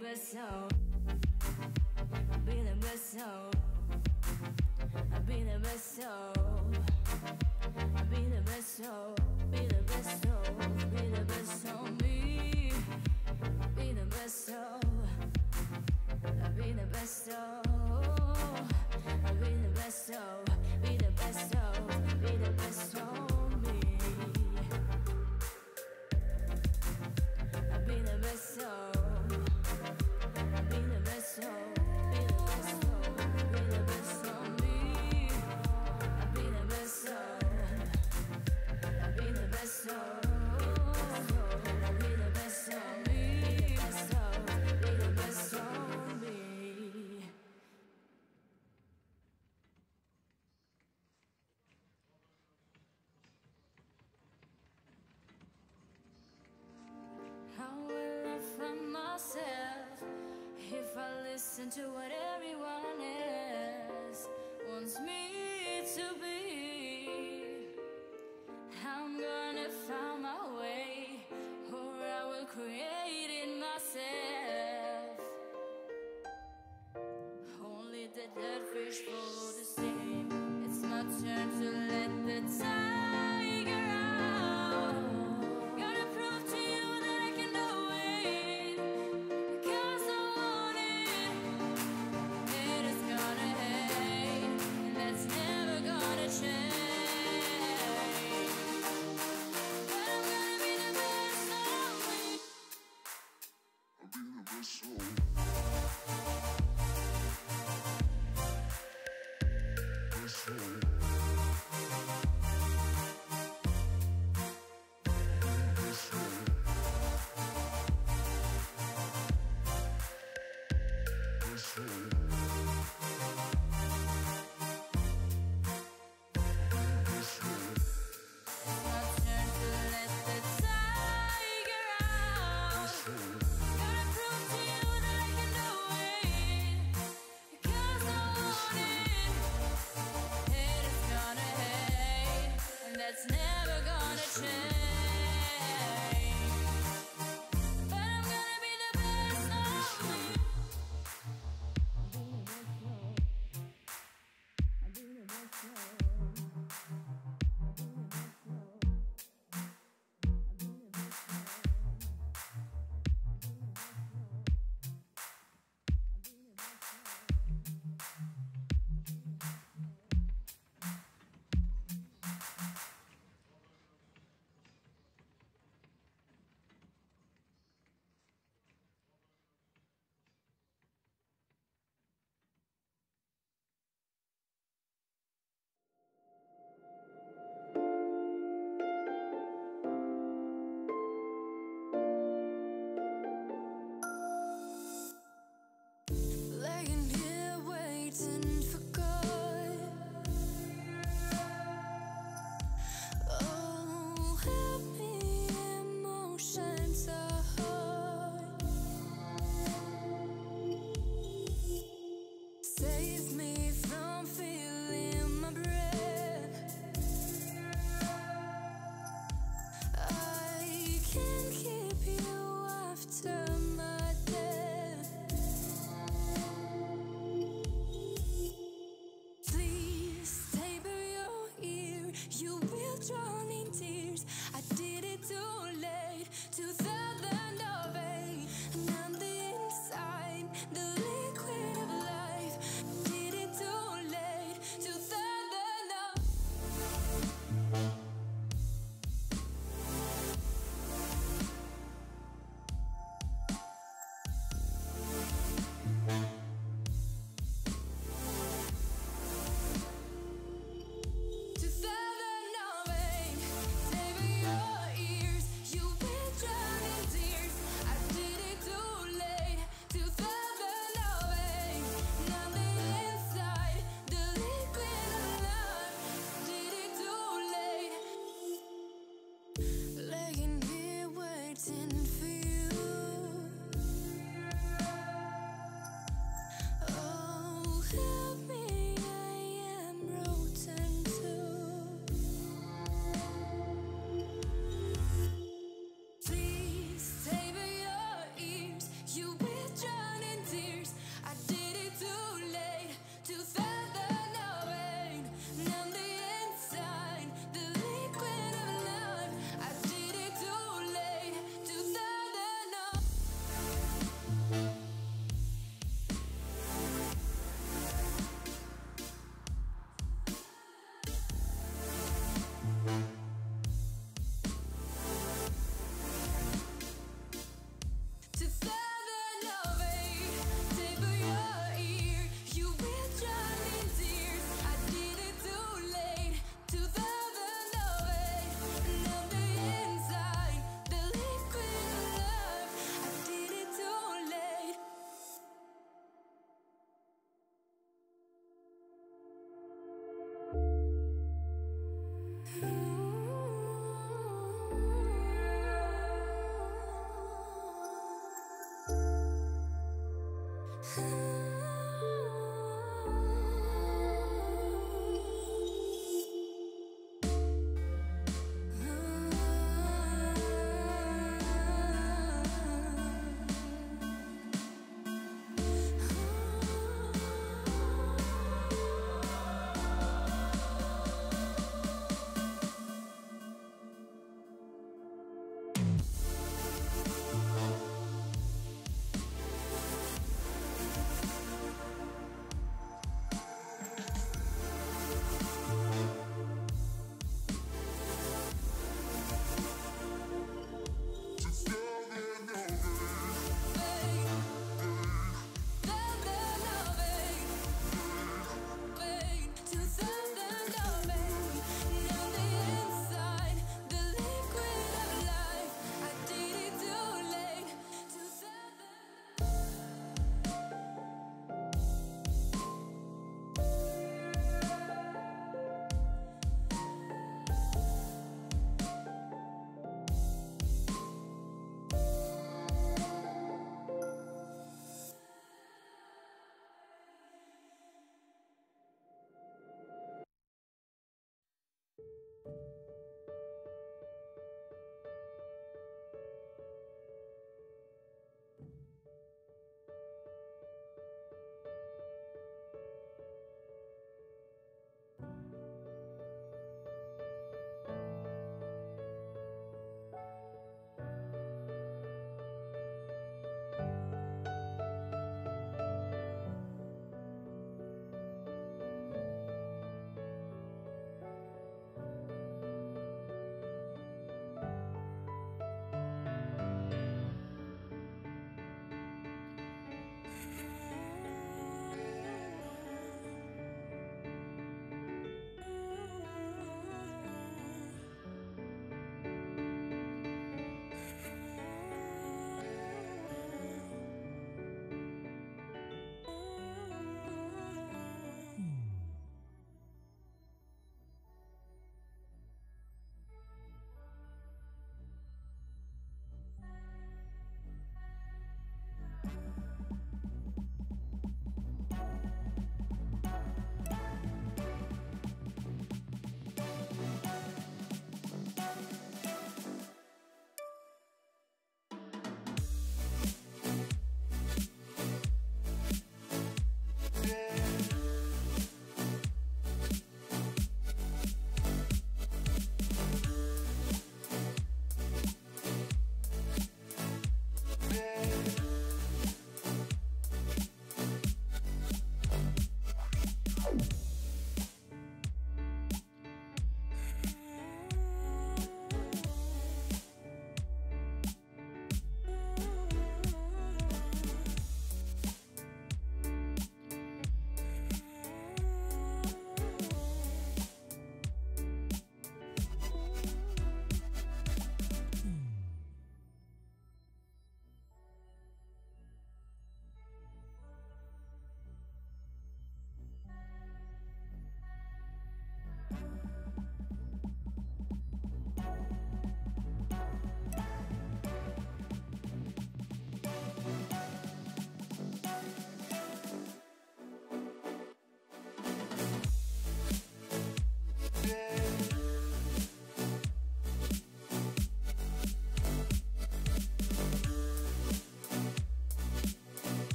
best soul. Be the best soul. Be the best soul. Be the best soul. Be the best soul. Be the best soul. Me. Be the best soul. Be the best soul. Be the best soul. Be the best soul. Be the best soul. Me. Be the best soul. Be the best soul. Be the best soul. Be the best soul. Me. Be the best soul. Be the best soul. Be the best soul. Me. Be the best soul. Me. How will I find myself if I listen to what everyone else wants me to be? I'm gonna find my way, or I will create it myself. Only the dead fish follow the stream. It's my turn to let the tiger out. Gotta prove to you that I can do it, because I want it. Haters gonna hate, and that's never gonna change. But I'm gonna be the best of me. I'll be the best soul. Best soul. Best soul. Best soul. Best soul. My turn to let the tiger out. Best soul. Gotta prove to you that I can do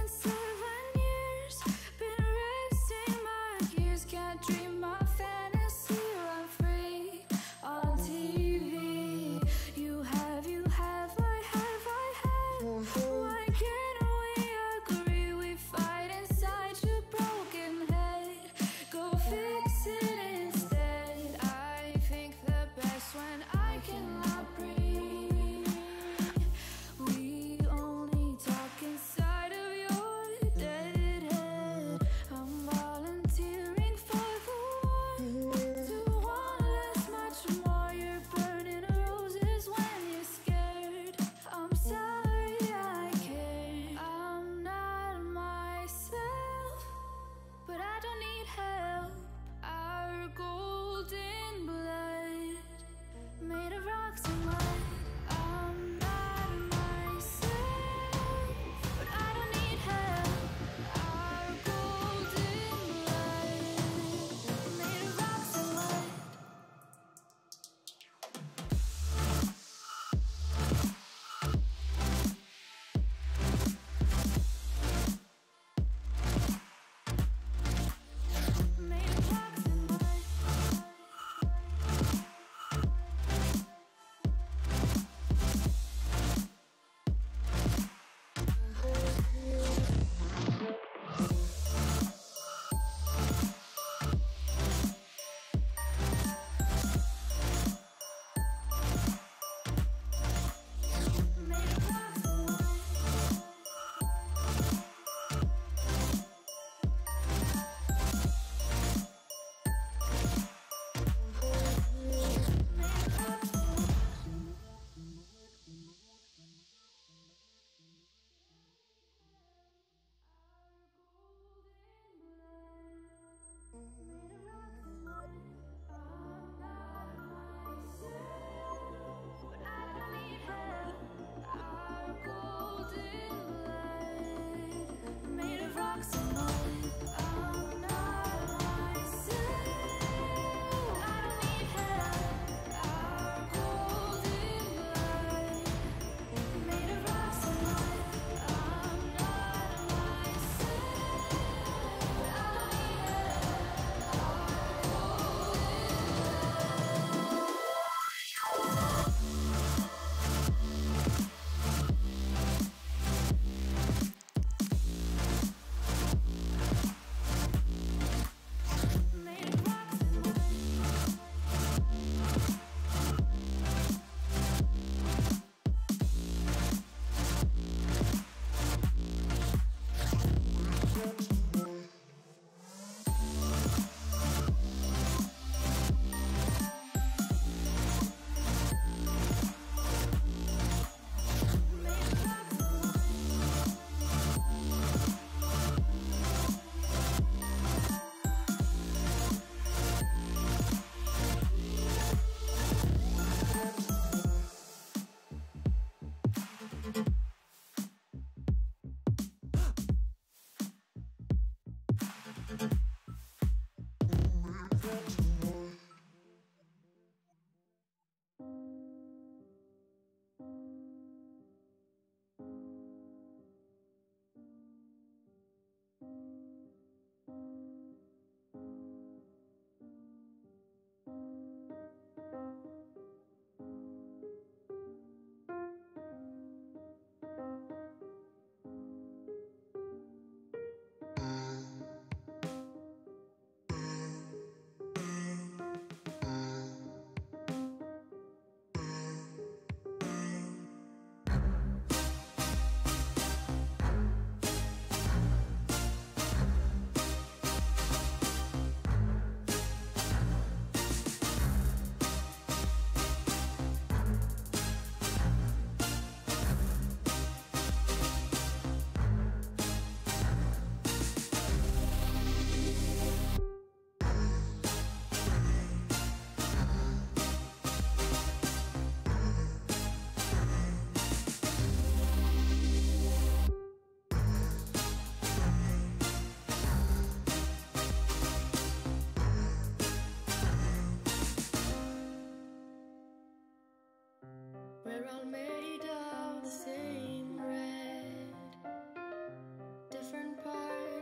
7 years, been erasing my gears, can't dream my fantasy, run free on TV. You have, I have. Why can't we agree? We fight inside your broken head. Go fix it instead. I think the best when I cannot breathe. We only talk inside of yours.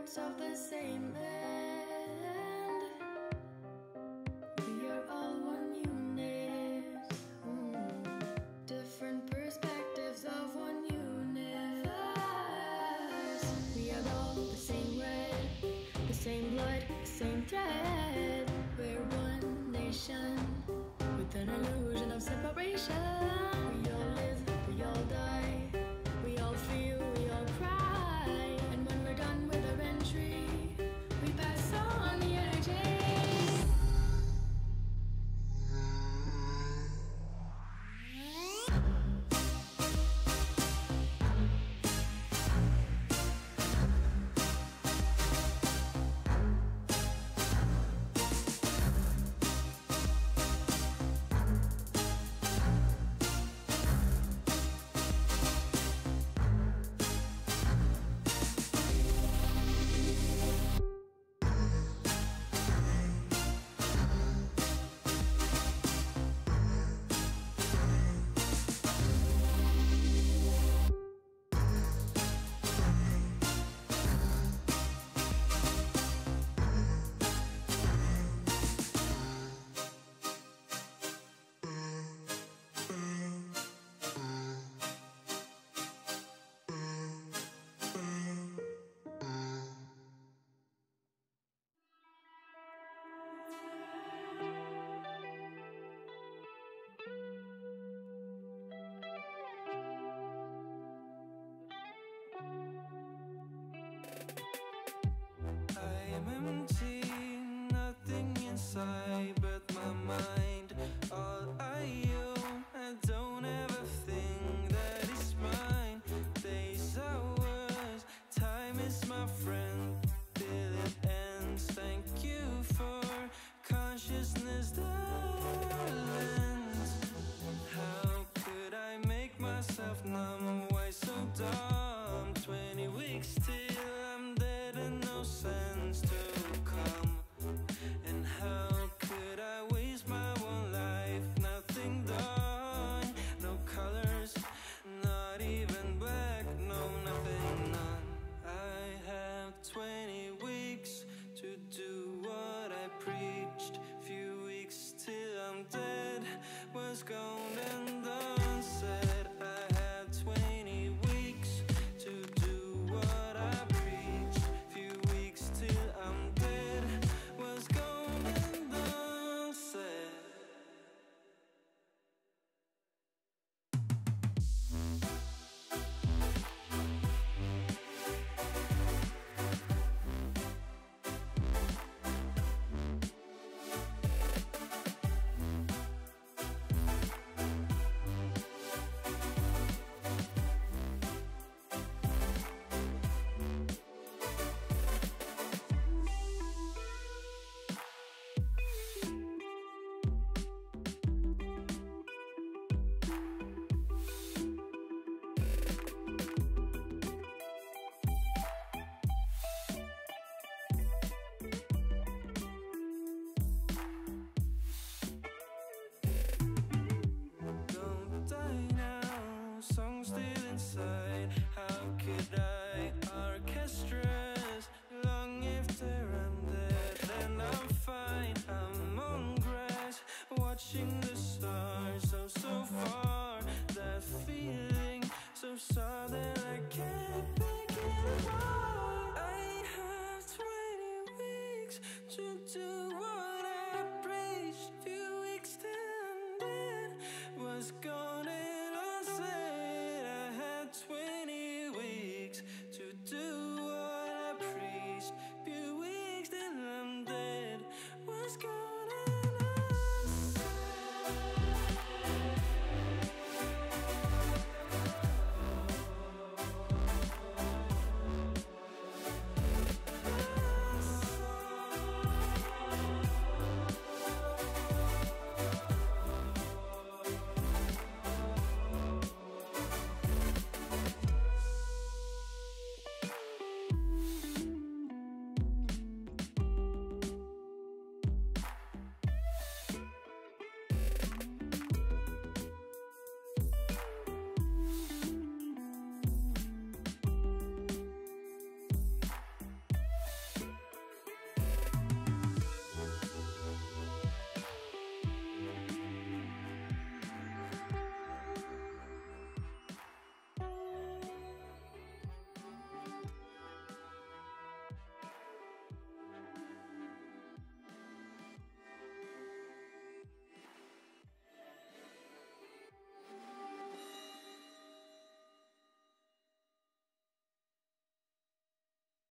parts of the same land. We are all one unit. Different perspectives of one universe. We are all the same red, the same blood, the same thread. We're one nation with an illusion of separation. We all live, we all die, we all feel, we all cry. And when we're done with our entry, we pass on the energy. I am empty, nothing inside but my mind.